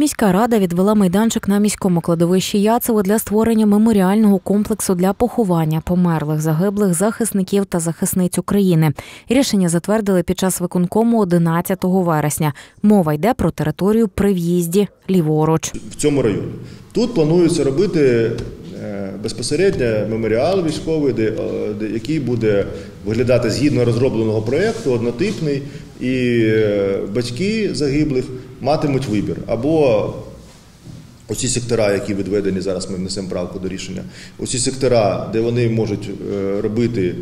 Міська рада відвела майданчик на міському кладовищі Яцево для створення меморіального комплексу для поховання померлих загиблих захисників та захисниць України. Рішення затвердили під час виконкому 11 вересня. Мова йде про територію при в'їзді ліворуч. В цьому районі. Тут планується робити безпосередньо меморіал військовий, який буде виглядати згідно розробленого проєкту, однотипний, і батьки загиблих матимуть вибір. Або оці сектора, які відведені, зараз ми внесемо правку до рішення, оці сектора, де вони можуть робити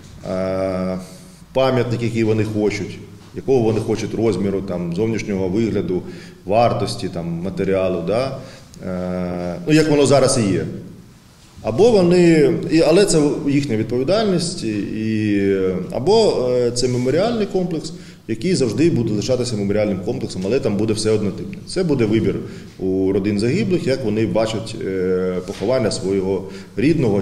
пам'ятник, який вони хочуть, якого вони хочуть розміру, там, зовнішнього вигляду, вартості, там, матеріалу, да? Як воно зараз і є. Або вони, але це їхня відповідальність, або це меморіальний комплекс, який завжди буде лишатися меморіальним комплексом, але там буде все однотипне. Це буде вибір у родин загиблих, як вони бачать поховання свого рідного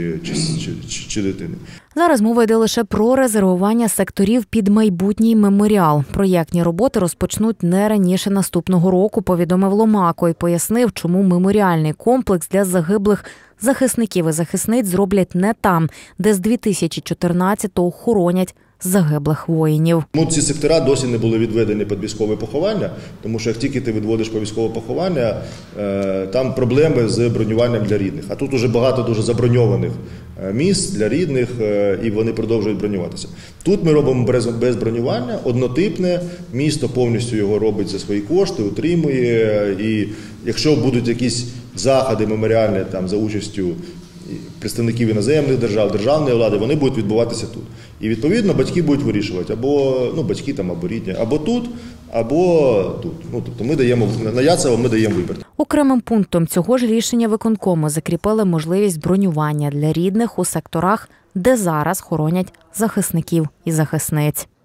чи дитини. Зараз мова йде лише про резервування секторів під майбутній меморіал. Проєктні роботи розпочнуть не раніше наступного року, повідомив Ломако і пояснив, чому меморіальний комплекс для загиблих захисників і захисниць зроблять не там, де з 2014-го хоронять загиблих воїнів. Ці сектора досі не були відведені під військове поховання, тому що як тільки ти відводиш по військове поховання, там проблеми з бронюванням для рідних. А тут уже багато дуже заброньованих місць для рідних, і вони продовжують бронюватися. Тут ми робимо без бронювання, однотипне, місто повністю його робить за свої кошти, утримує, і якщо будуть якісь заходи меморіальні там, за участю представників іноземних держав, державної влади, вони будуть відбуватися тут. І відповідно батьки будуть вирішувати, або батьки там, або рідні, або тут, або тут. Тобто ми даємо, на Яцево ми даємо вибір. Окремим пунктом цього ж рішення виконкому закріпили можливість бронювання для рідних у секторах, де зараз хоронять захисників і захисниць.